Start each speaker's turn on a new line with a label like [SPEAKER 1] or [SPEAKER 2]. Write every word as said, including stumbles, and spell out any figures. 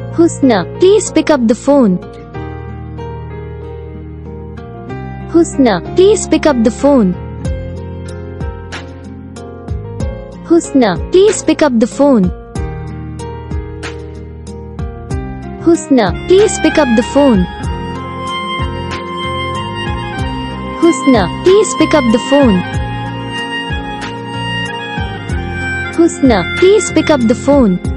[SPEAKER 1] Husna, please pick up the phone. Husna, please pick up the phone. Husna, please pick up the phone. Husna, please pick up the phone. Husna, please pick up the phone. Husna, please pick up the phone.